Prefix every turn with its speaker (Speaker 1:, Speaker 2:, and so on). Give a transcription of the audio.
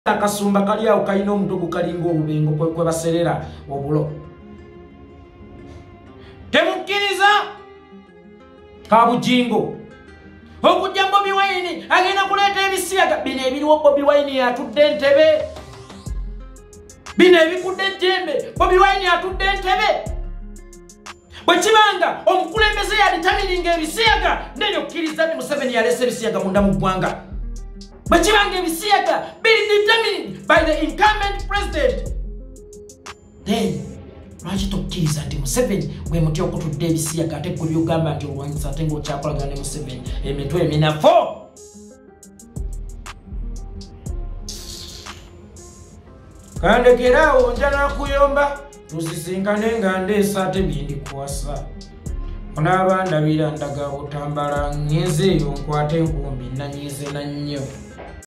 Speaker 1: akasumba kali awo kalina omutugu kalinga obubengo kwe baserera obulo. Temukkiriza ka Bujjingo okujja Bobi Wine agenda kuleeta ebisiyaga bino ebiriwo. Bobi Wine yatudde entebe, bino ebikudde ejjembe. Bobi Wine yatudde entebe. Bwe kibanga omukulembeze yalitamiringa ebisiyaga neyokkiriza nti Museveni yalese ebisiyaga munda mu ggwanga. Bwe kibanga ebisiyaga biri determined by the incumbent president, then lwaki tokkiriza nti Museveni gwe muti okutudde ebisiyaga ate gwe byogamba nti olwanyisa ate ng'okyakolagana ne Museveni emitwe eminafo? Kandekeraawo njala kuyomba tusisinkane nga ndeesa ate byendikuwasa. Onaaba ndabira ndaga butambala ngeze eyo nkwate enkumbi nanyize na nnyo.